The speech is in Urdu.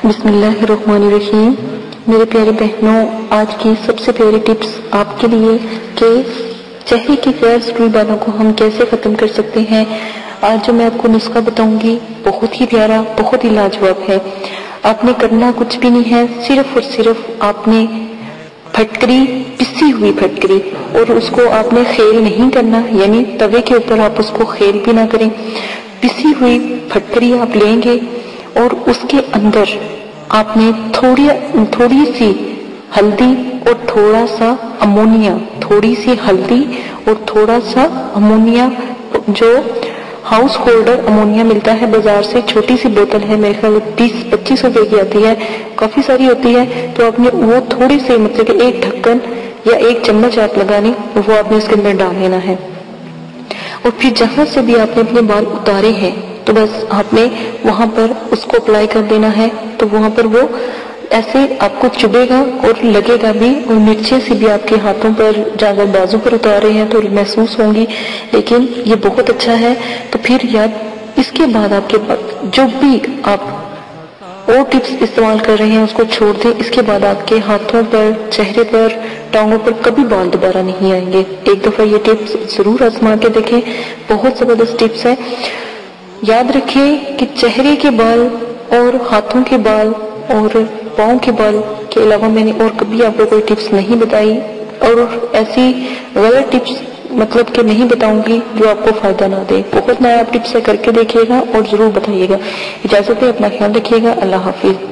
بسم اللہ الرحمن الرحیم۔ میرے پیارے بہنوں، آج کی سب سے پیاری ٹپس آپ کے لیے کہ چہرے کی غیر ضروری بالوں کو ہم کیسے ختم کر سکتے ہیں۔ آج جو میں آپ کو نسخہ بتاؤں گی بہت ہی پیارا، بہت ہی لاجواب ہے۔ آپ نے کرنا کچھ بھی نہیں ہے، صرف اور صرف آپ نے پھٹکری، پسی ہوئی پھٹکری، اور اس کو آپ نے خیل نہیں کرنا، یعنی توے کے اوپر آپ اس کو خیل بھی نہ کریں۔ پسی ہوئی پھٹکری آپ لیں گے اور اس کے اندر آپ نے تھوڑی سی ہلدی اور تھوڑا سا امونیا، تھوڑی سی ہلدی اور تھوڑا سا امونیا، جو ہاؤس ہولڈر امونیا ملتا ہے بازار سے، چھوٹی سی بوتل ہے، میرے خیال 20-25 روپے کی آتی ہے، کافی ساری ہوتی ہے، تو آپ نے وہ تھوڑی سی، مطلب کہ ایک ڈھکن یا ایک چمچ آپ لگانی، وہ آپ نے اس کے اندر ڈال لینا ہے۔ اور پھر جہاں سے بھی آپ نے اپنے بال اتارے ہیں تو بس آپ نے وہاں پر اس کو اپلائی کر دینا ہے، تو وہاں پر وہ ایسے آپ کو چبھے گا اور لگے گا بھی، اور مرچیں سے بھی آپ کے ہاتھوں پر، اگر بازو پر اتار رہے ہیں تو محسوس ہوں گی، لیکن یہ بہت اچھا ہے۔ تو پھر یاد، اس کے بعد آپ کے پاس جو بھی آپ اور ٹپس استعمال کر رہے ہیں اس کو چھوڑ دیں۔ اس کے بعد آپ کے ہاتھوں پر، چہرے پر، ٹانگوں پر کبھی بال دوبارہ نہیں آئیں گے۔ ایک دفعہ یہ ٹپس ضرور آزما کے دیکھیں، بہت زبردست ٹپس ہے۔ یاد رکھیں کہ چہرے کے بال اور ہاتھوں کے بال اور پاؤں کے بال کے علاوہ میں نے اور کبھی آپ کو کوئی ٹپس نہیں بتائی، اور ایسی غلط ٹپس مطلب کہ نہیں بتاؤں گی جو آپ کو فائدہ نہ دے۔ بہت نیا ٹپس ہے، کر کے دیکھیے گا اور ضرور بتائیے گا۔ اجازت ہے، اپنا خیال رکھیے گا۔ اللہ حافظ۔